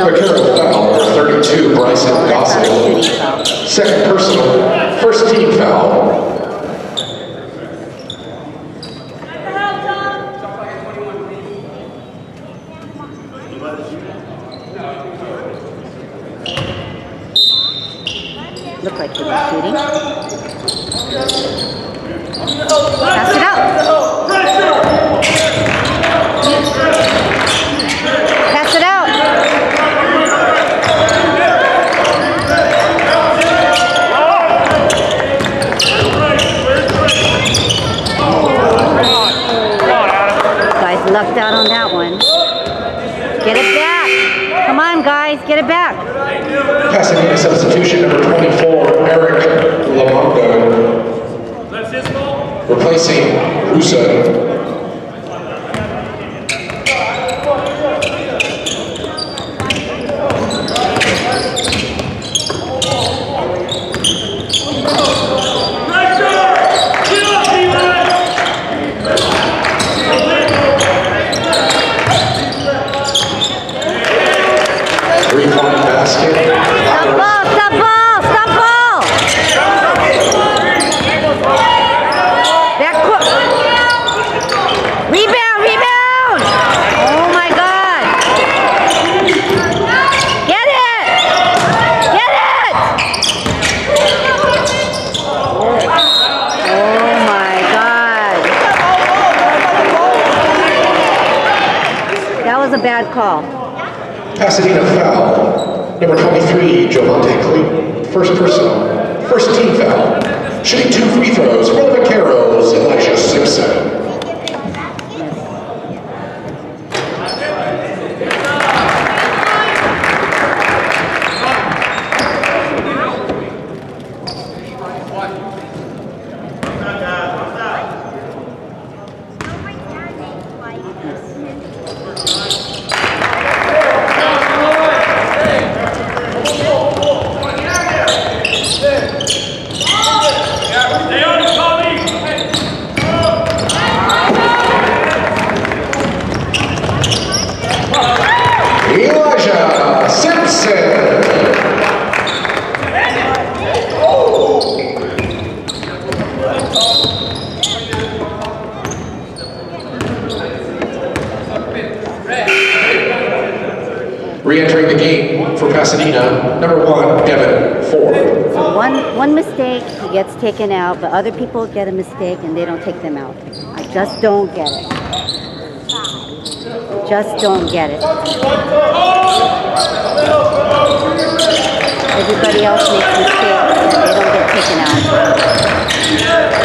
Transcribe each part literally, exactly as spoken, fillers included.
Vaquero foul, number thirty-two, Bryson Gossel. Second personal, first team foul. Looked like he was shooting. Pass it out. Pass it out. Guys lucked out on that one. Get it back. Come on, guys, get it back. Pasadena substitution, number twenty-four, Eric Lamondo. That's his fault? Replacing Russo. Three-point basket. Stop ball, stop ball, stop ball. Back court. Rebound, rebound. Oh my God. Get it. Get it. Oh my God. That was a bad call. Pasadena foul, number twenty-three, Javante Clayton. First personal, first team foul. Shooting two free throws for the Vaqueros, Elijah Simpson. Elijah Simpson. Re-entering the game for Pasadena, number one, Devin Ford. So one, one mistake, he gets taken out, but other people get a mistake and they don't take them out. I just don't get it. Just don't get it. Everybody else makes mistakes and they don't get taken out.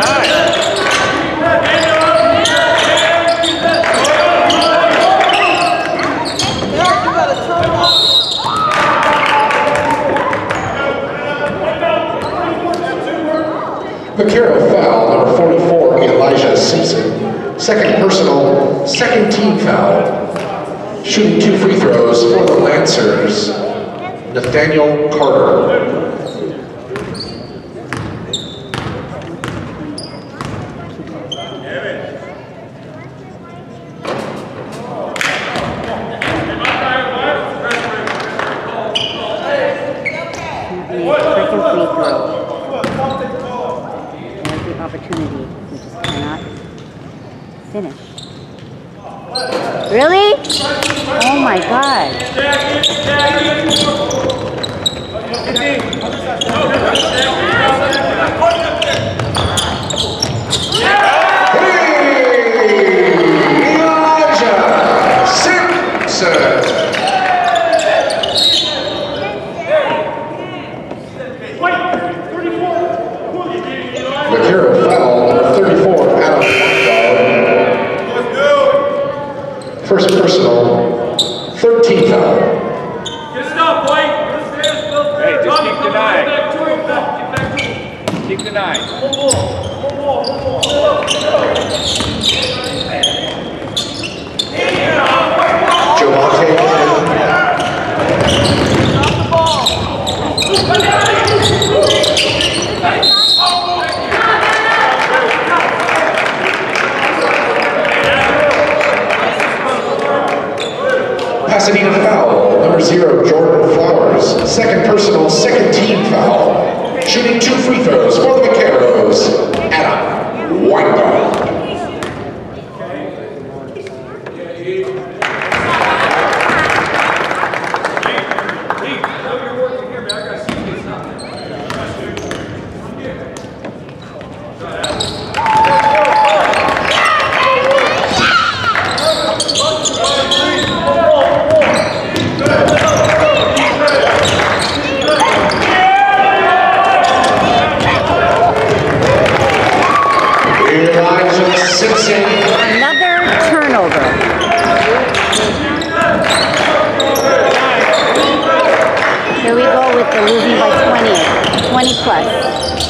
Vaquero foul, number forty-four, Elijah Simpson. Second personal, second team foul. Shooting two free throws for the Lancers, Nathaniel Carter. Second free throw. Every opportunity, we just cannot finish. Really? Oh my God. Hey, Elijah Simpson. Vaquero foul, number thirty-four, Adam Montgomery. First personal, thirteen foul. Good stuff, White. Hey, just keep denying. Keep denying. Javante. Pasadena foul, number number zero, Jordan Flowers. Second personal, second team foul. Shooting two free throws for the Vaqueros, Adam Weinberg. Another turnover. Here we go with the losing by twenty, twenty plus.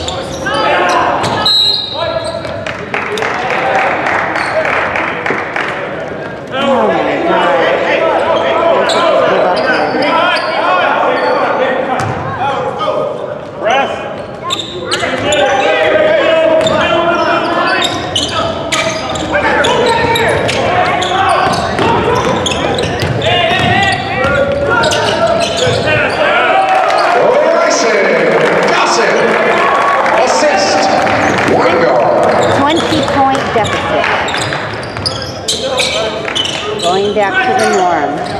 Oh my God. They should just give up here. Ref. twenty-point deficit. Going back to the norm.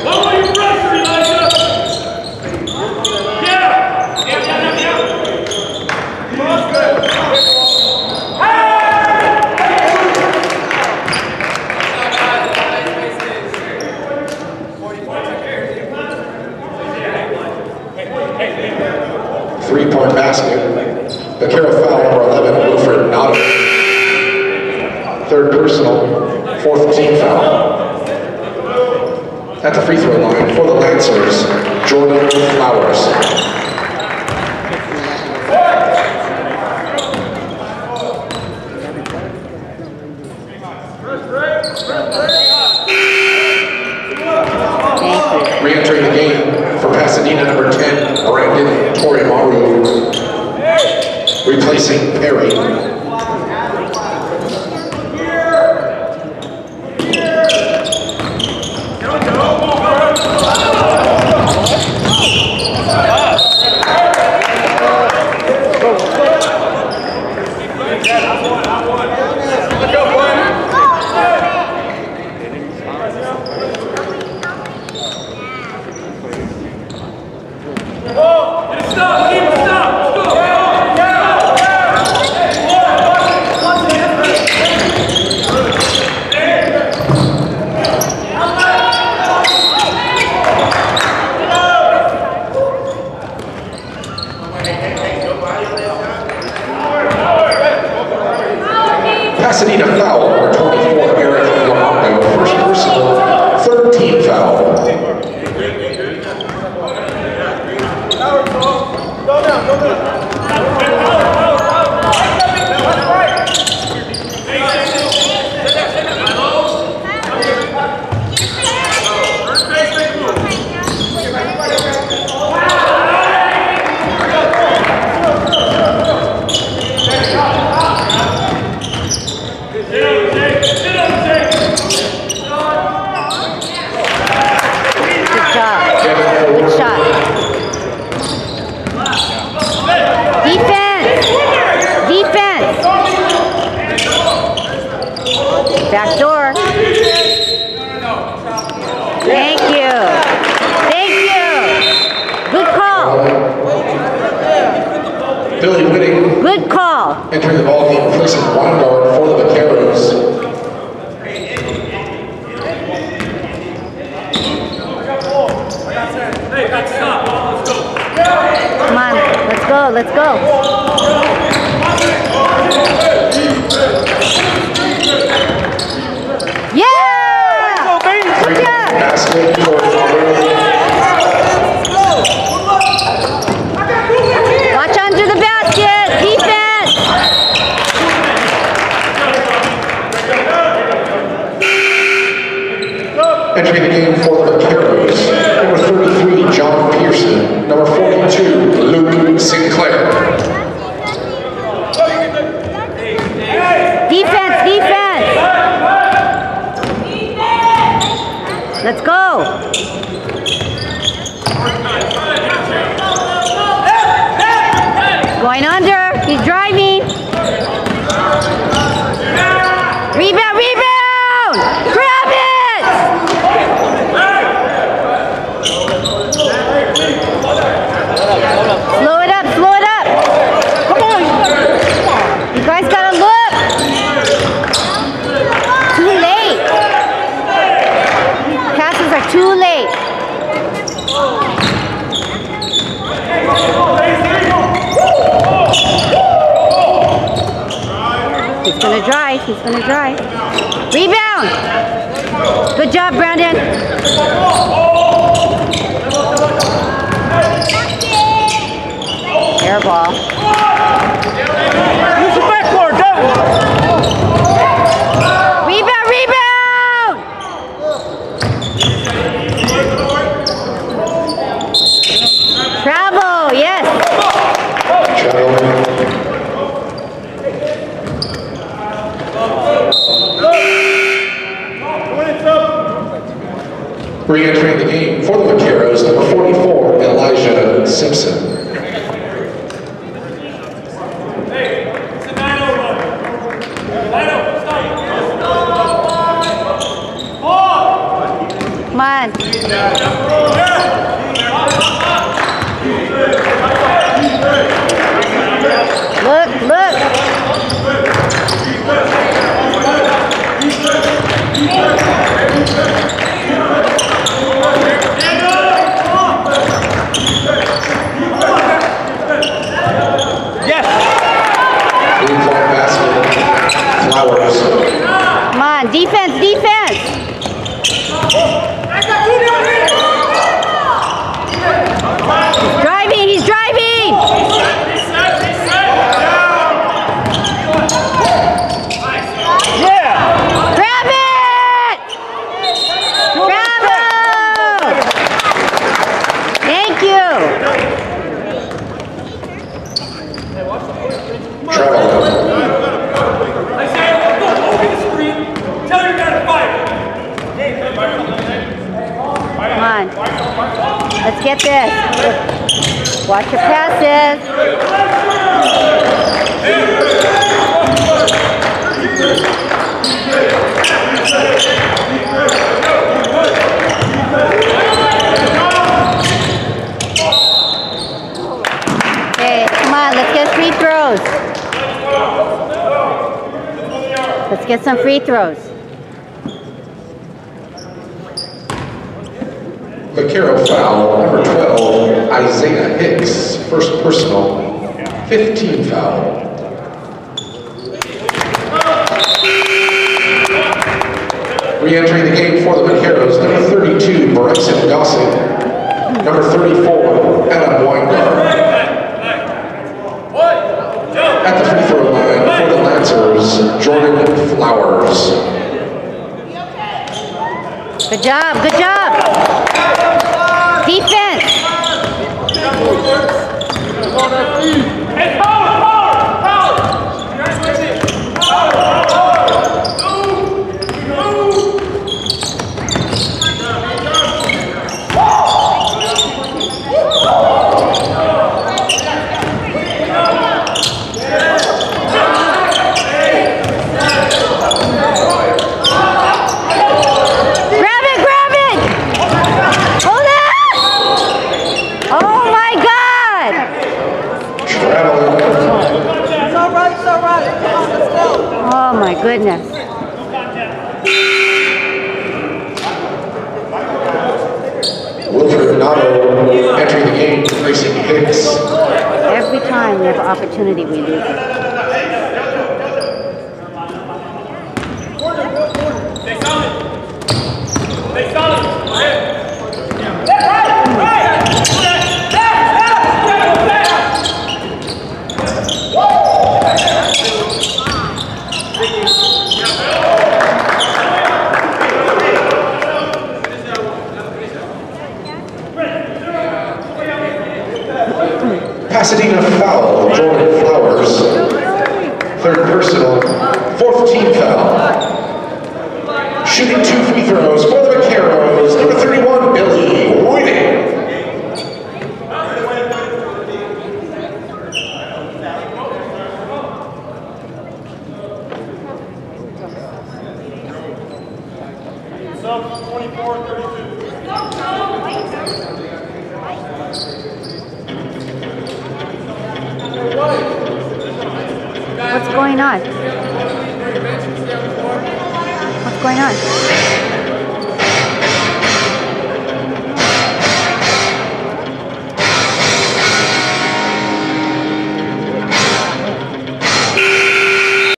Three-point basket. Vaquero foul number eleven, Wilfred Notto. Third personal, fourth team foul. At the free throw line for the Lancers, Jordan Flowers. Re-entering the game for Pasadena, number ten, Brandon Torimaru. Replacing Perry. Pasadena foul number twenty-four, Eric Lamondo. First personal, third team foul. Go down, go down. Back door. Thank you. Thank you. Good call. Billy Whitting. Good call. Entering the ball game, replacing Weingart for the Vaqueros. Hey, got to stop. Let's go. Come on. Let's go. Let's go. Yeah! Good job. Basket for Watch under the basket. Defense. entering the game for the Vaqueros. Number thirty-three, John Pearson. Number forty-two, Luke Sinclair. Defense, defense. Let's go. Going under. He's driving. Rebound, rebound! Grab it! Slow it up, slow it up. Come on. You guys gotta look. Too late. Passes are too late. He's gonna drive, he's gonna drive. Rebound! Good job, Brandon. Air ball. Use the backboard, Devin. Rebound, rebound! Travel, yes. Travel. Re-entering the game for the Vaqueros, number forty-four, Elijah Simpson. Hey, it's a nine oh one. nine oh, stop. Come on. Look, look. Three-point basket. Flowers. Come on, defense, defense. He's driving, he's driving. Yeah. Grab it! Bravo! Thank you. Travel. I say, go open the screen. Tell your guy to fight. Come on. Let's get this. Watch your passes. Okay, come on, let's get free throws. Let's get some free throws. Vaquero foul, number twelve, Isaiah Hicks, first personal, fifteen foul. Re-entering the game for the Vaqueros, number thirty-two, Bryson Gossett, number thirty-four, Ellen Weingart. At the free throw line for the Lancers, Jordan Flowers. Good job, good job. Defense. Hey, power, power, power. You guys wait it. Power, power. Grab it, grab it. Hold it. Oh my God. Traveling. It's all right, it's all right. Come on, let's go. Oh my goodness. Wilfred Nato entering the game, facing Hicks. Every time we have an opportunity, we lose it. Stay solid. Stay solid. Pasadena foul, Jordan Flowers. Third personal, fourth team foul. Shooting two free throws for the Vaqueros, number thirty-one, Billy Whiting. What's going on? What's going on?